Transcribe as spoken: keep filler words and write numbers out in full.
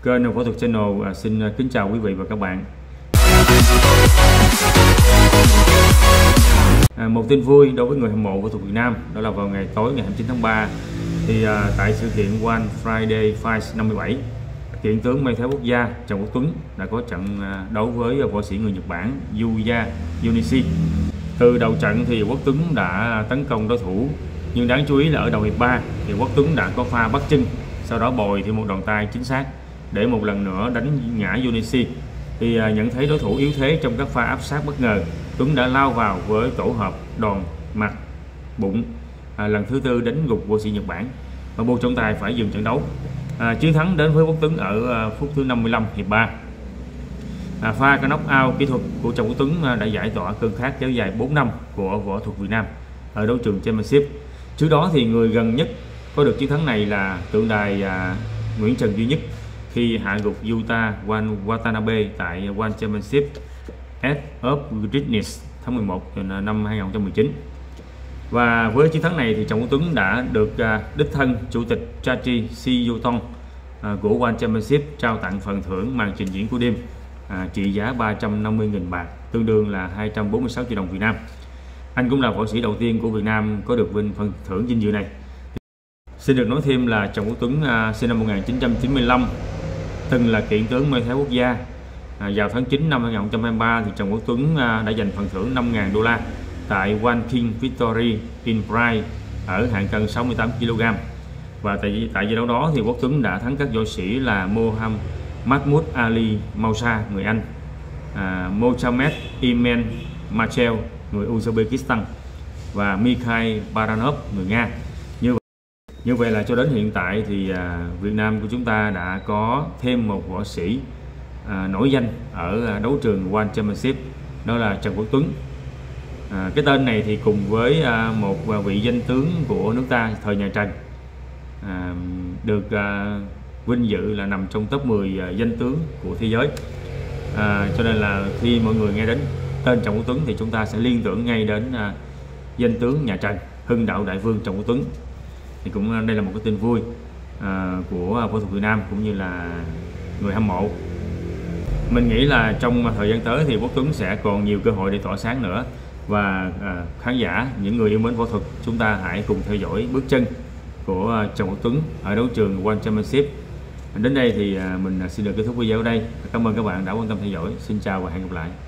Kênh Võ Thuật Channel xin kính chào quý vị và các bạn. À, một tin vui đối với người hâm mộ võ thuật Việt Nam, đó là vào ngày tối ngày hai mươi chín tháng ba thì à, tại sự kiện One Friday Fight năm mươi bảy, kiện tướng mây thái quốc gia Trần Quốc Tuấn đã có trận à, đấu với võ sĩ người Nhật Bản Yuya Yunishi. Từ đầu trận thì Quốc Tuấn đã tấn công đối thủ, nhưng đáng chú ý là ở đầu hiệp ba thì Quốc Tuấn đã có pha bắt chân, sau đó bồi thêm một đòn tay chính xác để một lần nữa đánh ngã Yunishi. Thì à, nhận thấy đối thủ yếu thế trong các pha áp sát bất ngờ, Tuấn đã lao vào với tổ hợp đòn mặt bụng à, lần thứ tư đánh gục võ sĩ Nhật Bản và buộc trọng tài phải dừng trận đấu. À, chiến thắng đến với Quốc Tuấn ở à, phút thứ năm mươi lăm hiệp ba. À, pha cái knock out kỹ thuật của Trần Quốc Tuấn à, đã giải tỏa cơn khát kéo dài bốn năm của võ thuật Việt Nam ở đấu trường Championship. Trước đó thì người gần nhất có được chiến thắng này là tượng đài à, Nguyễn Trần Duy Nhất khi hạ gục Yuta Watanabe tại One Championship Edge of Greatness tháng mười một năm hai nghìn không trăm mười chín. Và với chiến thắng này thì Trần Quốc Tuấn đã được uh, đích thân chủ tịch Chachi Shiyuton uh, của One Championship trao tặng phần thưởng màn trình diễn của đêm uh, trị giá ba trăm năm mươi nghìn bạc, tương đương là hai trăm bốn mươi sáu triệu đồng Việt Nam. Anh cũng là võ sĩ đầu tiên của Việt Nam có được vinh phần thưởng vinh dự này. Xin được nói thêm là Trần Quốc Tuấn uh, sinh năm một nghìn chín trăm chín mươi lăm, từng là kiện tướng mây thái quốc gia. À, vào tháng chín năm hai nghìn không trăm hai mươi ba thì Trần Quốc Tuấn à, đã giành phần thưởng năm nghìn đô la tại One King Victory in Pride ở hạng cân sáu mươi tám ki lô gam. Và tại tại giải đấu đó thì Quốc Tuấn đã thắng các võ sĩ là Mohammad Mahmoud Ali Mausa người Anh, à, Mohamed Imen Machel người Uzbekistan và Mikhail Baranov người Nga. Như vậy, như vậy là cho đến hiện tại thì à, Việt Nam của chúng ta đã có thêm một võ sĩ À, nổi danh ở đấu trường One Championship, đó là Trần Quốc Tuấn. À, cái tên này thì cùng với à, một vị danh tướng của nước ta thời nhà Trần, à, được à, vinh dự là nằm trong top mười à, danh tướng của thế giới. À, cho nên là khi mọi người nghe đến tên Trần Quốc Tuấn thì chúng ta sẽ liên tưởng ngay đến à, danh tướng nhà Trần, Hưng Đạo Đại Vương Trần Quốc Tuấn. Thì cũng đây là một cái tin vui à, của võ thuật Việt Nam cũng như là người hâm mộ. Mình nghĩ là trong thời gian tới thì Quốc Tuấn sẽ còn nhiều cơ hội để tỏa sáng nữa, và à, khán giả, những người yêu mến võ thuật, chúng ta hãy cùng theo dõi bước chân của Trần Quốc Tuấn ở đấu trường One Championship. Đến đây thì à, mình xin được kết thúc video ở đây. Cảm ơn các bạn đã quan tâm theo dõi. Xin chào và hẹn gặp lại.